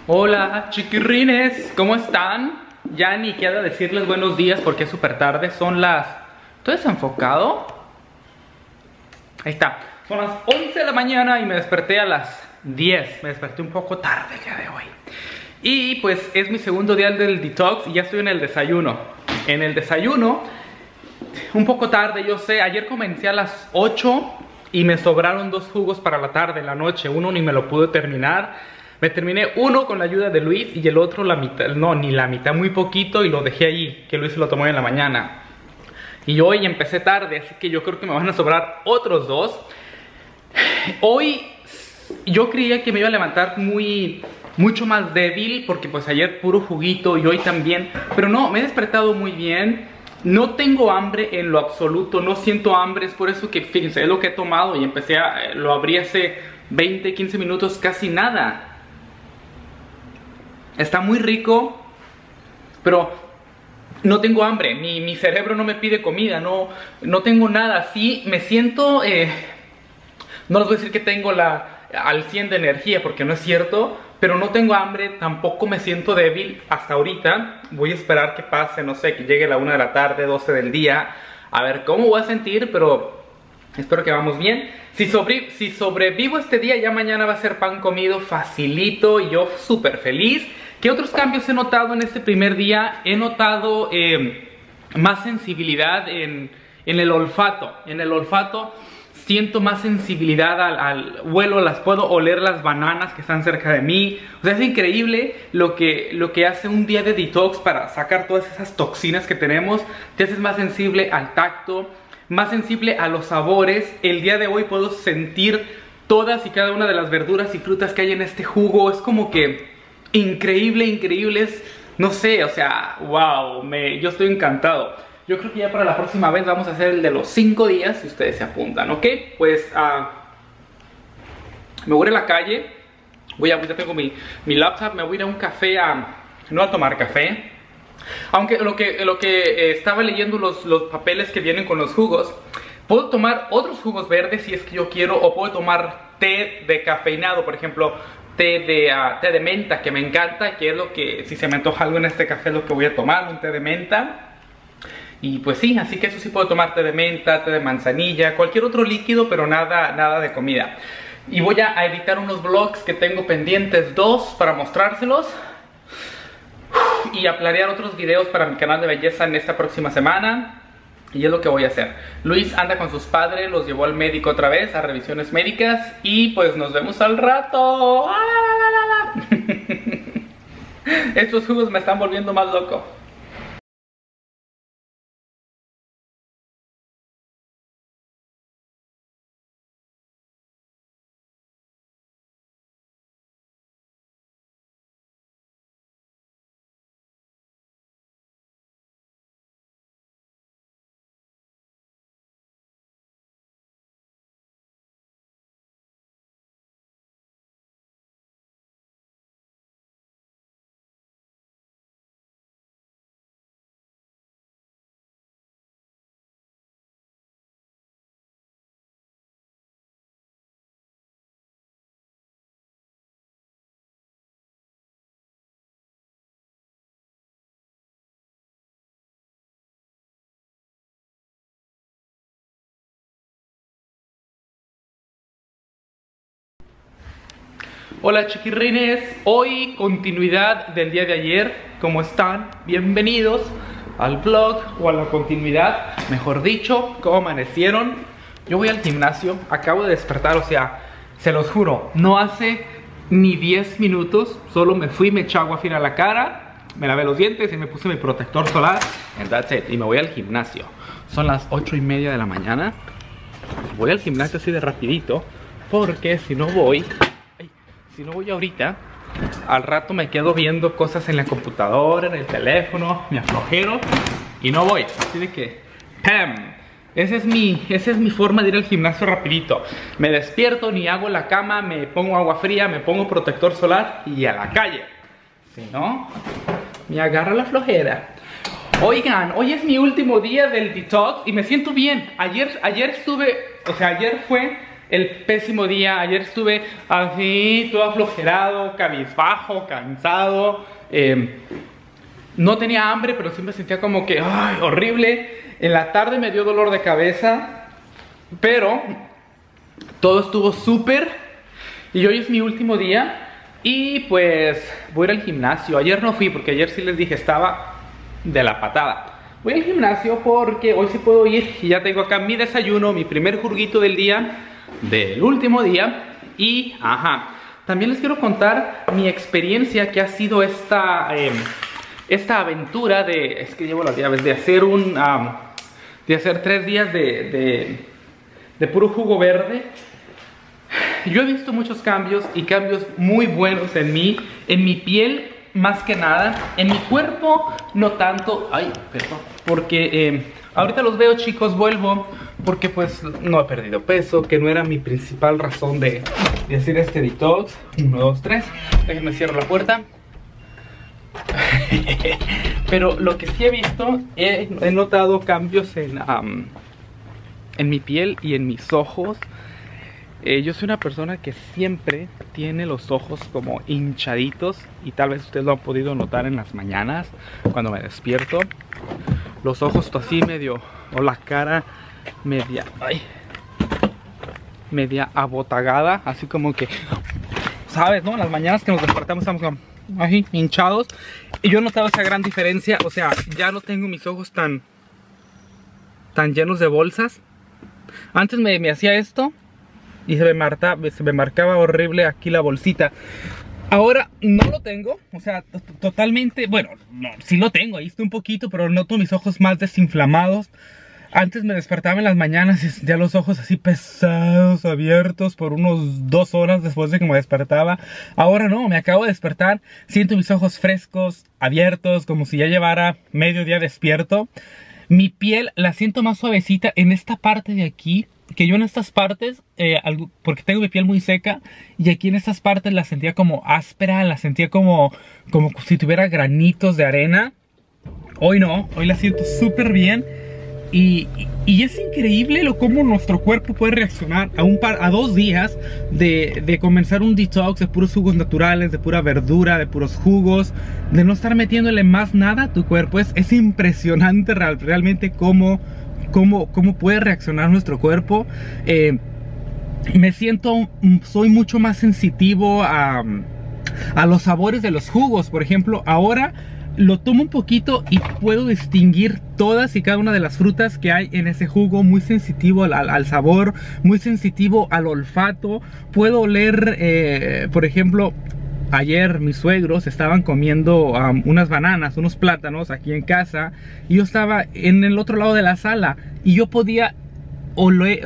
Hola chiquirrines, ¿cómo están? Ya ni queda decirles buenos días porque es súper tarde, son las... ¿Estoy desenfocado? Ahí está, son las 11 de la mañana y me desperté a las 10. Me desperté un poco tarde el día de hoy. Y pues es mi segundo día del detox y ya estoy en el desayuno. En el desayuno, un poco tarde, yo sé, ayer comencé a las 8 y me sobraron 2 jugos para la tarde, en la noche. Uno ni me lo pude terminar. Me terminé uno con la ayuda de Luis y el otro la mitad, no, ni la mitad, muy poquito, y lo dejé allí, que Luis se lo tomó en la mañana. Y hoy empecé tarde, así que yo creo que me van a sobrar otros 2. Hoy yo creía que me iba a levantar mucho más débil, porque pues ayer puro juguito y hoy también. Pero no, me he despertado muy bien. No tengo hambre en lo absoluto, no siento hambre, es por eso que, fíjense, es lo que he tomado y lo abrí hace 20, 15 minutos, casi nada. Está muy rico, pero no tengo hambre, mi cerebro no me pide comida, no tengo nada. Sí, me siento, no les voy a decir que tengo al 100 de energía, porque no es cierto, pero no tengo hambre, tampoco me siento débil hasta ahorita. Voy a esperar que pase, no sé, que llegue la 1 de la tarde, 12 del día, a ver cómo voy a sentir, pero espero que vamos bien. Si sobrevivo este día, ya mañana va a ser pan comido facilito y yo súper feliz. ¿Qué otros cambios he notado en este primer día? He notado más sensibilidad en el olfato. En el olfato siento más sensibilidad al huelo, puedo oler las bananas que están cerca de mí. O sea, es increíble lo que hace un día de detox para sacar todas esas toxinas que tenemos. Te haces más sensible al tacto, más sensible a los sabores. El día de hoy puedo sentir todas y cada una de las verduras y frutas que hay en este jugo. Es como que increíble, es, no sé, o sea, wow, yo estoy encantado. Yo creo que ya para la próxima vez vamos a hacer el de los 5 días, si ustedes se apuntan, ¿ok? Pues me voy a ir a la calle, ya tengo mi laptop, me voy a ir a un café no a tomar café. Aunque lo que estaba leyendo los papeles que vienen con los jugos, puedo tomar otros jugos verdes si es que yo quiero, o puedo tomar té decafeinado, por ejemplo, té de menta, que me encanta, que es lo que, si se me antoja algo en este café, es lo que voy a tomar, un té de menta. Y pues sí, así que eso sí puedo tomar, té de menta, té de manzanilla, cualquier otro líquido, pero nada de comida. Y voy a editar unos vlogs que tengo pendientes, 2 para mostrárselos. Y a planear otros videos para mi canal de belleza en esta próxima semana. Y es lo que voy a hacer. Luis anda con sus padres, los llevó al médico otra vez a revisiones médicas. Y pues nos vemos al rato. Estos jugos me están volviendo más loco. Hola chiquirrines, hoy continuidad del día de ayer. ¿Cómo están? Bienvenidos al vlog, o a la continuidad, mejor dicho. ¿Cómo amanecieron? Yo voy al gimnasio, acabo de despertar, o sea, se los juro, no hace ni 10 minutos. Solo me fui, me eché agua fría a la cara, me lavé los dientes y me puse mi protector solar, and that's it. Y me voy al gimnasio. Son las 8:30 de la mañana. Voy al gimnasio así de rapidito, porque si no voy ahorita, al rato me quedo viendo cosas en la computadora, en el teléfono, me aflojero y no voy. Así de que, ¡pam! Esa es mi forma de ir al gimnasio rapidito. Me despierto, ni hago la cama, me pongo agua fría, me pongo protector solar y a la calle. Si no, me agarra la flojera. Oigan, hoy es mi último día del detox y me siento bien. Ayer estuve, o sea, ayer fue el pésimo día. Ayer estuve así, todo aflojerado, cabizbajo, cansado. No tenía hambre, pero siempre sentía como que ¡ay, horrible! En la tarde me dio dolor de cabeza, pero todo estuvo súper. Y hoy es mi último día. Y pues voy a ir al gimnasio. Ayer no fui porque ayer sí les dije estaba de la patada. Voy al gimnasio porque hoy sí puedo ir. Y ya tengo acá mi desayuno, mi primer juguito del día, del último día. Y también les quiero contar mi experiencia que ha sido esta aventura de, es que llevo las llaves, de hacer de hacer 3 días de puro jugo verde. Yo he visto muchos cambios y cambios muy buenos en mí, en mi piel más que nada, en mi cuerpo no tanto. Ay, perdón, porque ahorita los veo, chicos, vuelvo porque pues no he perdido peso, que no era mi principal razón de hacer este detox. 1, 2, 3, déjenme cierro la puerta. Pero lo que sí he visto, he notado cambios en mi piel y en mis ojos. Yo soy una persona que siempre tiene los ojos como hinchaditos, y tal vez ustedes lo han podido notar en las mañanas cuando me despierto. Los ojos así medio, o la cara media abotagada, así como que, ¿sabes, no? En las mañanas que nos despertamos estamos como así, hinchados. Y yo he notado esa gran diferencia. O sea, ya no tengo mis ojos tan llenos de bolsas. Antes me hacía esto y se me marcaba horrible aquí la bolsita. Ahora no lo tengo, o sea, totalmente, bueno, no, sí lo tengo, ahí está un poquito, pero noto mis ojos más desinflamados. Antes me despertaba en las mañanas y sentía los ojos así pesados, abiertos por unos 2 horas después de que me despertaba. Ahora no, me acabo de despertar, siento mis ojos frescos, abiertos, como si ya llevara medio día despierto. Mi piel la siento más suavecita en esta parte de aquí, que yo en estas partes, porque tengo mi piel muy seca, y aquí en estas partes la sentía como áspera, la sentía como si tuviera granitos de arena. Hoy no, hoy la siento súper bien. Y es increíble cómo nuestro cuerpo puede reaccionar a 2 días de comenzar un detox de puros jugos naturales, de pura verdura, de puros jugos, de no estar metiéndole más nada a tu cuerpo. Es impresionante realmente cómo puede reaccionar nuestro cuerpo. Soy mucho más sensitivo a los sabores de los jugos. Por ejemplo, ahora lo tomo un poquito y puedo distinguir todas y cada una de las frutas que hay en ese jugo. Muy sensitivo al sabor, muy sensitivo al olfato. Puedo oler, por ejemplo, ayer mis suegros estaban comiendo unas bananas, unos plátanos aquí en casa, y yo estaba en el otro lado de la sala y yo podía oler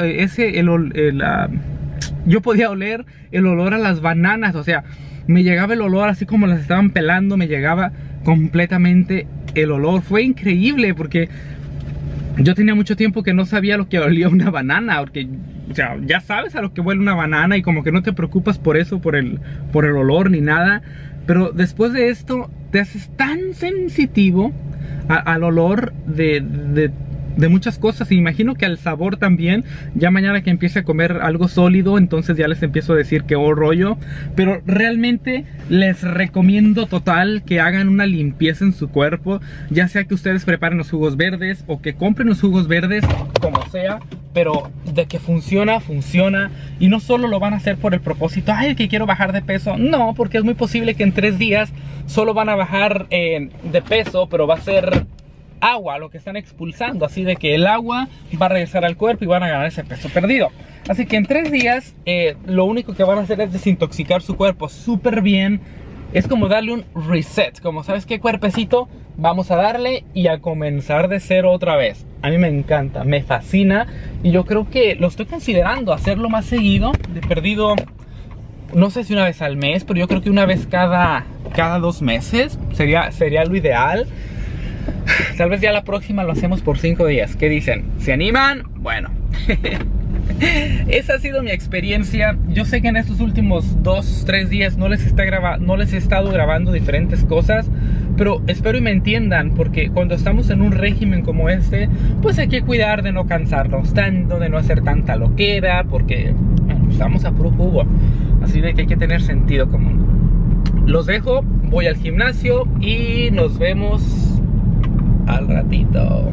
yo podía oler el olor a las bananas. O sea, me llegaba el olor así como las estaban pelando, me llegaba completamente el olor. Fue increíble porque yo tenía mucho tiempo que no sabía lo que olía una banana, porque o sea, ya sabes a lo que huele una banana y como que no te preocupas por eso, por el olor ni nada. Pero después de esto te haces tan sensitivo al olor de muchas cosas, y imagino que al sabor también. Ya mañana que empiece a comer algo sólido, entonces ya les empiezo a decir que rollo. Pero realmente les recomiendo total que hagan una limpieza en su cuerpo, ya sea que ustedes preparen los jugos verdes o que compren los jugos verdes, como sea, pero de que funciona, funciona. Y no solo lo van a hacer por el propósito, ay, que quiero bajar de peso. No, porque es muy posible que en 3 días solo van a bajar de peso, pero va a ser agua lo que están expulsando, así de que el agua va a regresar al cuerpo y van a ganar ese peso perdido. Así que en 3 días lo único que van a hacer es desintoxicar su cuerpo súper bien. Es como darle un reset, como sabes qué, cuerpecito, vamos a darle y a comenzar de cero otra vez. A mí me encanta, me fascina, y yo creo que lo estoy considerando hacerlo más seguido. De perdido, no sé si una vez al mes, pero yo creo que una vez cada 2 meses sería lo ideal. Tal vez ya la próxima lo hacemos por 5 días. ¿Qué dicen? ¿Se animan? Bueno. Esa ha sido mi experiencia. Yo sé que en estos últimos 2-3 días no les he estado grabando diferentes cosas, pero espero y me entiendan, porque cuando estamos en un régimen como este, pues hay que cuidar de no cansarnos tanto, de no hacer tanta loquera, porque bueno, Estamos a puro jugo. Así de que hay que tener sentido común. Los dejo, voy al gimnasio y nos vemos al ratito.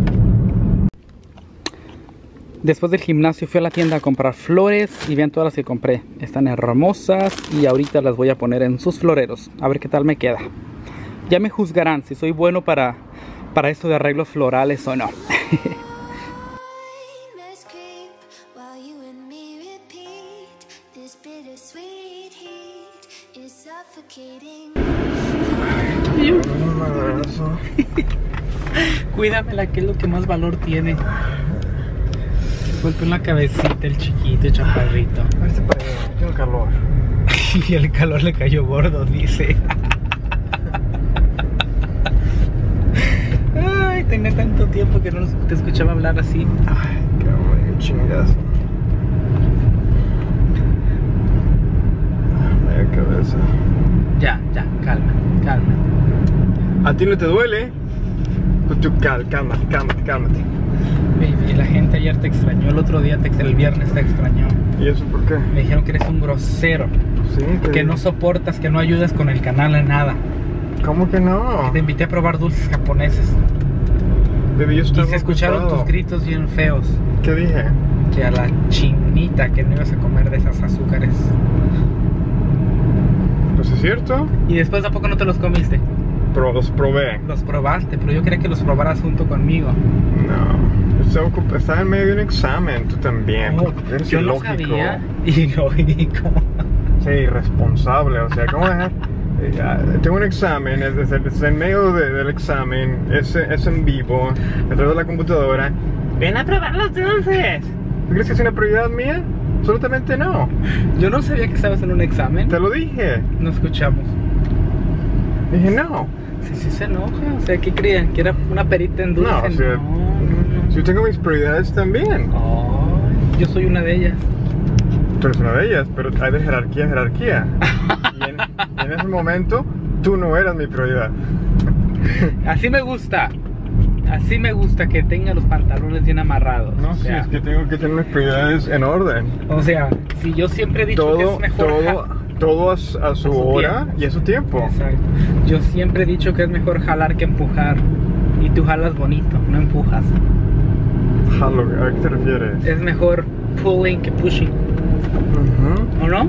Después del gimnasio fui a la tienda a comprar flores y vean todas las que compré. Están hermosas y ahorita las voy a poner en sus floreros. A ver qué tal me queda. Ya me juzgarán si soy bueno para esto de arreglos florales o no. Cuídamela, que es lo que más valor tiene. Golpe en la cabecita el chiquito, el chaparrito. Este para allá, tengo calor. Y el calor le cayó gordo, dice. Ay, tenía tanto tiempo que no te escuchaba hablar así. Ay, qué chingazo. Vaya cabeza. Ya, calma. ¿A ti no te duele? Pues tú cálmate. Baby, la gente ayer te extrañó, el otro día, el viernes te extrañó. ¿Y eso por qué? Me dijeron que eres un grosero. Sí, que no soportas, que no ayudas con el canal en nada. ¿Cómo que no? Te invité a probar dulces japoneses. Baby, yo Y se escucharon ocupado. tus gritos bien feos. ¿Qué dije? Que a la chinita que no ibas a comer de esas azúcares. Pues es cierto, Y después, ¿a poco no te los comiste? pero los probé. Los probaste, pero yo quería que los probaras junto conmigo. No, estaba en medio de un examen, tú también. No, Eres yo no ilógico. sabía. Ilógico. Sí, irresponsable, o sea, ¿cómo dejar? Tengo un examen, es en medio del examen, es en vivo, detrás de la computadora. ¡Ven a probar los dulces! ¿Tú crees que es una prioridad mía? Absolutamente no. Yo no sabía que estabas en un examen. Te lo dije. No escuchamos. Dije no. Sí se enoja. O sea, ¿qué creían? ¿Que era una perita en dulce? No, o sea, no. yo tengo mis prioridades también. Oh, yo soy una de ellas. Tú eres una de ellas, pero hay de jerarquía a jerarquía. y en ese momento, tú no eras mi prioridad. Así me gusta. Así me gusta que tenga los pantalones bien amarrados. No, o sí, sea, es que tengo que tener mis prioridades en orden. O sea, si yo siempre he dicho que es mejor todo a su hora tiempo. y a su tiempo. Exacto. Yo siempre he dicho que es mejor jalar que empujar. Y tú jalas bonito, no empujas. Jalo, ¿a qué te refieres? Es mejor pulling que pushing. ¿O no?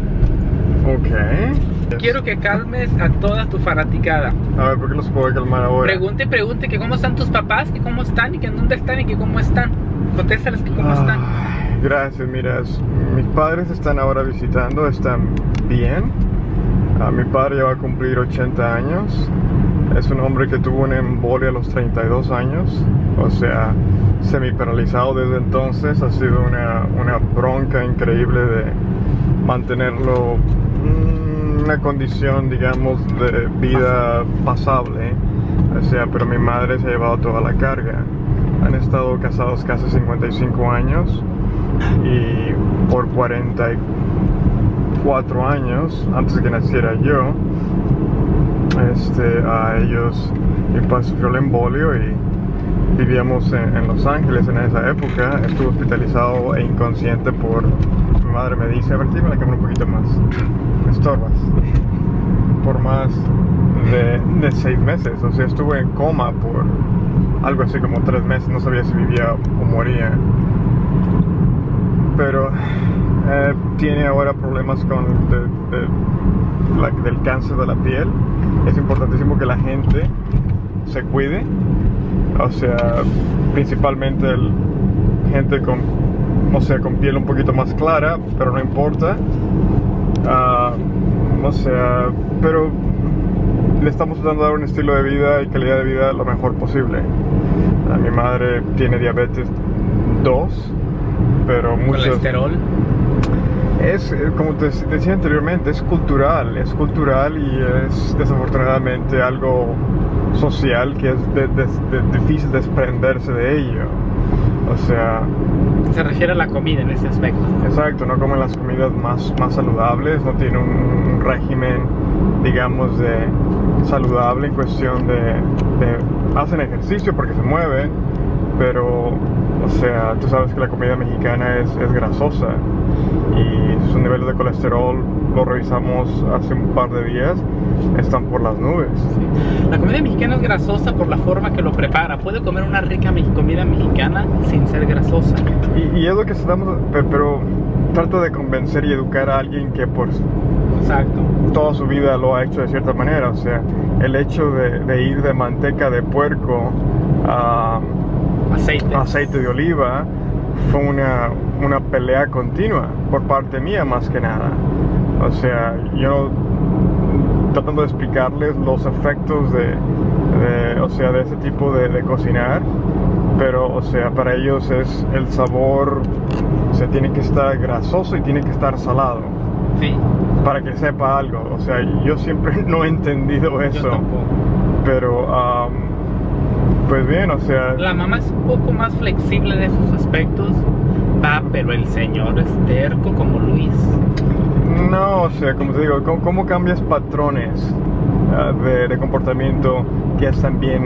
Ok. Quiero que calmes a toda tu fanaticada. A ver, ¿por qué los puedo calmar ahora? Pregunte que cómo están tus papás, que cómo están y que dónde están y que cómo están. Contéstales que cómo están. Gracias, mira, mis padres están ahora visitando, están bien. Mi padre ya va a cumplir 80 años. Es un hombre que tuvo una embolia a los 32 años. O sea, semi-paralizado desde entonces. Ha sido una bronca increíble de mantenerlo en una condición, digamos, de vida pasable. O sea, pero mi madre se ha llevado toda la carga. Han estado casados casi 55 años y por 44 años, antes de que naciera yo, a ellos, mi padre sufrió el embolio y vivíamos en Los Ángeles en esa época. Estuvo hospitalizado e inconsciente por, mi madre me dice, a ver, dime la cámara un poquito más, me estorbas, por más de 6 meses. O sea, estuve en coma por algo así como 3 meses, no sabía si vivía o moría. Pero tiene ahora problemas del cáncer de la piel. Es importantísimo que la gente se cuide, o sea, principalmente gente con piel un poquito más clara, pero no importa. O sea, pero le estamos tratando de dar un estilo de vida y calidad de vida lo mejor posible. Mi madre tiene diabetes 2, pero muchos... ¿Colesterol? Es, como te decía anteriormente, es cultural y es desafortunadamente algo social que es difícil desprenderse de ello. O sea... Se refiere a la comida en ese aspecto. Exacto, no comen las comidas más saludables, no tiene un régimen, digamos, saludable en cuestión de hacen ejercicio porque se mueven, pero, o sea, tú sabes que la comida mexicana es grasosa y sus niveles de colesterol, lo revisamos hace un par de días, están por las nubes. Sí. La comida mexicana es grasosa por la forma que lo prepara. Puede comer una rica comida mexicana sin ser grasosa. Y es lo que estamos, pero trato de convencer y educar a alguien que por Exacto. toda su vida lo ha hecho de cierta manera. O sea, el hecho de ir de manteca de puerco a aceite de oliva fue una pelea continua por parte mía, más que nada. O sea, yo tratando de explicarles los efectos de ese tipo de cocinar, pero, o sea, para ellos es el sabor, o sea, tiene que estar grasoso y tiene que estar salado. Sí. Para que sepa algo. O sea, yo siempre no he entendido eso. Yo tampoco. Pero, pues bien, o sea... La mamá es un poco más flexible de esos aspectos, pero el señor es terco como Luis. No, o sea, como te digo, ¿cómo cambias patrones de comportamiento que están bien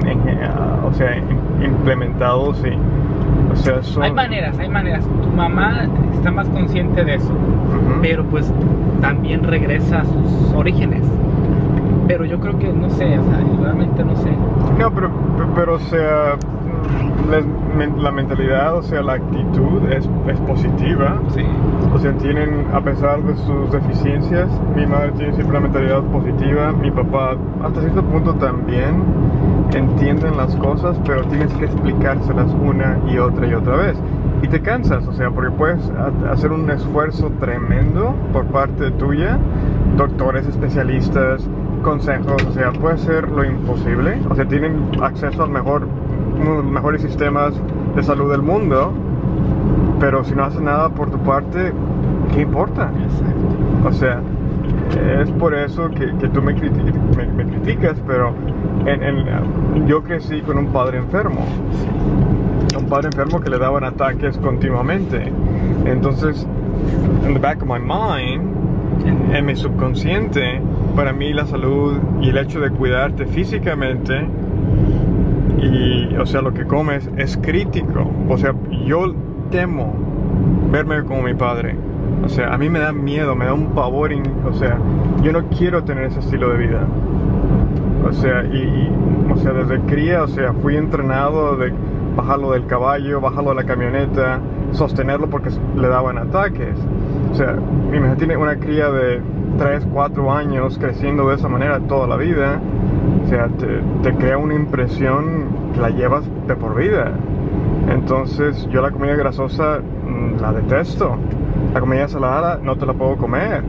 implementados? Y, o sea, hay maneras. Tu mamá está más consciente de eso, pero pues también regresa a sus orígenes. Pero yo creo que, no sé, o sea, realmente no sé. No, pero o sea, la mentalidad, o sea, la actitud es positiva. Sí. O sea, tienen, a pesar de sus deficiencias, mi madre tiene siempre una mentalidad positiva, mi papá hasta cierto punto también entienden las cosas, pero tienes que explicárselas una y otra vez. Y te cansas, o sea, porque puedes hacer un esfuerzo tremendo por parte tuya, doctores, especialistas, consejos, o sea, puede ser lo imposible. O sea, tienen acceso al uno de los mejores sistemas de salud del mundo, pero si no haces nada por tu parte, ¿qué importa? Exacto. O sea, es por eso que tú me criticas, pero yo crecí con un padre enfermo. Un padre enfermo que le daban ataques continuamente. Entonces, in the back of my mind, en mi subconsciente, para mí la salud y el hecho de cuidarte físicamente y, o sea, lo que comes es crítico. O sea, yo temo verme como mi padre. O sea, a mí me da miedo, me da un pavor. O sea, yo no quiero tener ese estilo de vida. O sea, o sea, desde cría, o sea, fui entrenado de bajarlo del caballo, bajarlo de la camioneta, sostenerlo porque le daban ataques. O sea, mi hija tiene una cría de 3, 4 años creciendo de esa manera toda la vida. O sea, te crea una impresión que la llevas de por vida. Entonces, yo la comida grasosa la detesto. La comida salada no te la puedo comer.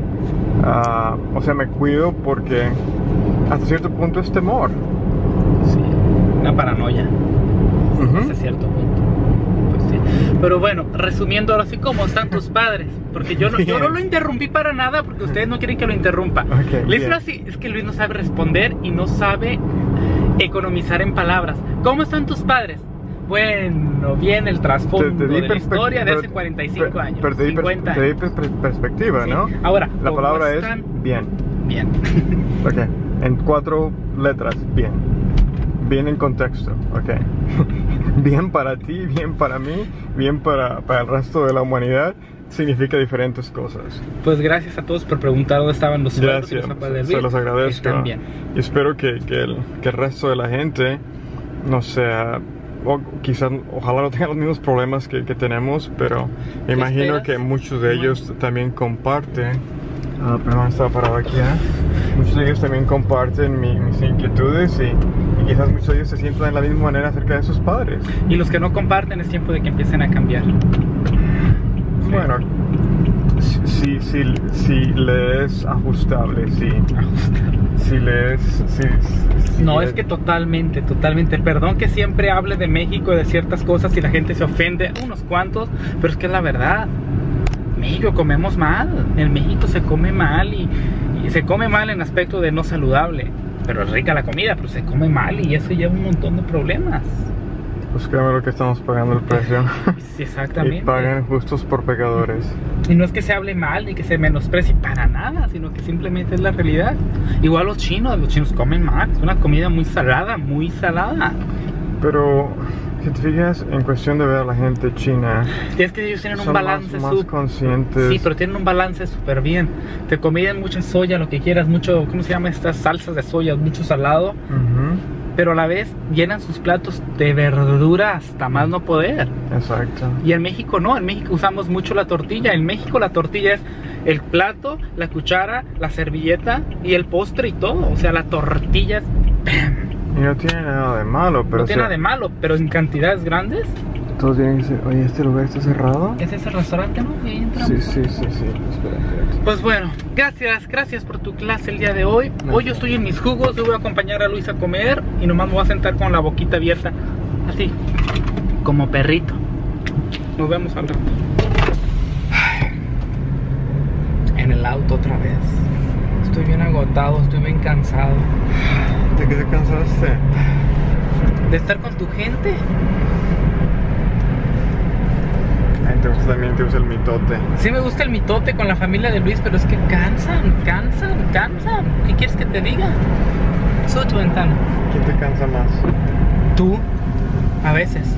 O sea, me cuido porque hasta cierto punto es temor. Sí, una paranoia. Hasta cierto punto. Pues sí. Pero bueno, resumiendo ahora sí, ¿cómo están tus padres? Porque yo no lo interrumpí para nada porque ustedes no quieren que lo interrumpa. Es que Luis no sabe responder y no sabe economizar en palabras. ¿Cómo están tus padres? Bueno, viene el trasfondo de la historia de hace 45 años. Pero te di perspectiva, sí. ¿no? Ahora, la palabra están? Es bien. Bien. Ok, en 4 letras, bien. Bien en contexto, ok. Bien para ti, bien para mí, bien para el resto de la humanidad. Significa diferentes cosas. Pues gracias a todos por preguntar dónde estaban los sueldos. Gracias, se los agradezco. Están bien. Y espero que el resto de la gente, no sea, o quizás, ojalá no tengan los mismos problemas que tenemos, pero me imagino que muchos de ellos también comparten. Perdón, estaba parado aquí. Muchos de ellos también comparten mis inquietudes y quizás muchos de ellos se sientan de la misma manera acerca de sus padres. Y los que no comparten es tiempo de que empiecen a cambiar. Bueno, si le es ajustable, sí. Si le es... No, es que totalmente. Perdón que siempre hable de México, de ciertas cosas y la gente se ofende, unos cuantos, pero es que es la verdad. México comemos mal, en México se come mal y se come mal en aspecto de no saludable, pero es rica la comida, pero se come mal y eso lleva un montón de problemas. Pues créeme lo que estamos pagando el precio. Sí, exactamente. Y pagan justos por pecadores. Y no es que se hable mal ni que se menosprecie para nada, sino que simplemente es la realidad. Igual los chinos comen mal, es una comida muy salada, muy salada. Pero Si te fijas, en cuestión de ver a la gente china, Y es que ellos tienen un son balance más conscientes. Sí, pero tienen un balance súper bien. Te comiden mucha soya, lo que quieras, mucho, ¿cómo se llama? Estas salsas de soya, mucho salado. Ujú. Pero a la vez llenan sus platos de verdura hasta más no poder. Exacto. Y en México no, en México usamos mucho la tortilla. En México la tortilla es el plato, la cuchara, la servilleta y el postre y todo. O sea, la tortilla es... Y no tiene nada de malo, pero no tiene nada de malo, pero en cantidades grandes. todos tienen que decir, oye, ¿este lugar está cerrado? ¿Es ese restaurante, no? Y ahí entramos. Sí. Espera. Pues bueno, gracias por tu clase el día de hoy. Hoy yo estoy en mis jugos, yo voy a acompañar a Luis a comer y nomás me voy a sentar con la boquita abierta, así, como perrito. Nos vemos al rato. En el auto otra vez. Estoy bien agotado, estoy bien cansado. ¿De qué te cansaste? ¿De estar con tu gente? Entonces también te gusta el mitote. Sí me gusta el mitote con la familia de Luis, pero es que cansan. ¿Qué quieres que te diga? Sube tu ventana. ¿Quién te cansa más? Tú, a veces.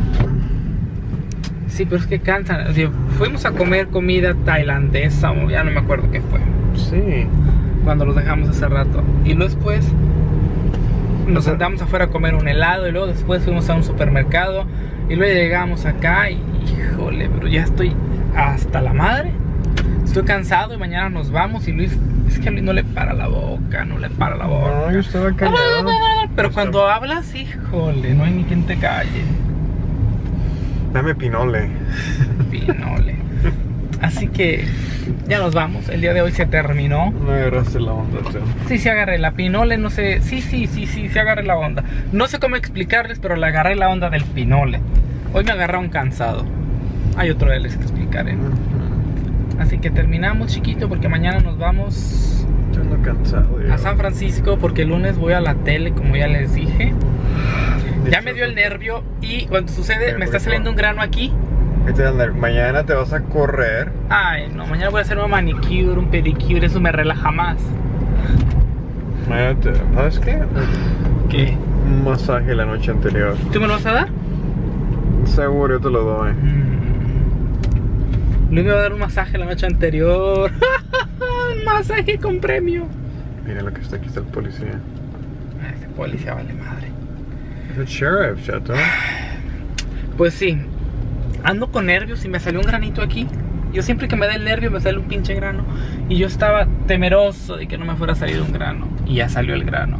Sí, pero es que cansan. O sea, fuimos a comer comida tailandesa, o ya no me acuerdo qué fue, Sí. cuando los dejamos hace rato. Y luego después nos sentamos afuera a comer un helado. Y luego después fuimos a un supermercado. Y luego llegamos acá y híjole, pero ya estoy hasta la madre. Estoy cansado y mañana nos vamos. Y Luis, es que a Luis no le para la boca, no le para la boca. No, yo estaba callado. Pero cuando hablas, híjole, no hay ni quien te calle. Dame pinole. Pinole. Así que ya nos vamos. El día de hoy se terminó. No agarraste la onda, tú. Sí, sí agarré la pinole, no sé. Sí, agarré la onda. No sé cómo explicarles, pero le agarré la onda del pinole. Hoy me agarraron cansado. Hay otro día les explicaré. Así que terminamos, chiquito, porque mañana nos vamos Yo ando cansado. a San Francisco, porque el lunes voy a la tele, como ya les dije. Ya me dio el nervio y cuando sucede, me está saliendo un grano aquí. Mañana te vas a correr. Ay, no, mañana voy a hacer un manicure, un pedicure, eso me relaja más. Mañana ¿sabes qué? ¿Qué? Un masaje la noche anterior. ¿Tú me lo vas a dar? Seguro, yo te lo doy. Luis me va a dar un masaje la noche anterior. Un masaje con premio. Mira lo que está aquí, está el policía. Ese policía vale madre. Es el sheriff, chato. Pues sí, ando con nervios y me salió un granito aquí. Yo siempre que me da el nervio me sale un pinche grano. Y yo estaba temeroso de que no me fuera a salir un grano. Y ya salió el grano.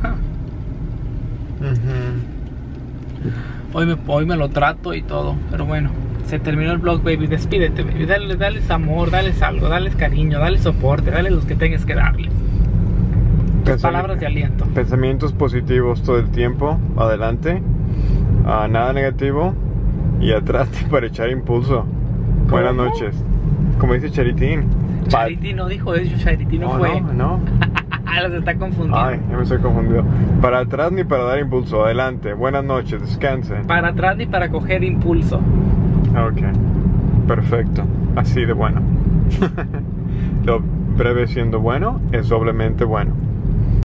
Hoy me lo trato y todo. Pero bueno, se terminó el vlog, baby. Despídete, baby. Dales amor, dales algo, dales cariño, dales soporte, dales los que tengas que darles. Palabras de aliento. Pensamientos positivos todo el tiempo. Adelante. Nada negativo. Y atrás para echar impulso. Buenas noches. Como dice Charitín. Charitín no dijo eso, Charitín no fue. No. Los está confundiendo. Ay, ya me estoy confundido. Para atrás ni para dar impulso. Adelante. Buenas noches. Descansen. Para atrás ni para coger impulso. Ok. Perfecto. Así de bueno. Lo breve siendo bueno es doblemente bueno.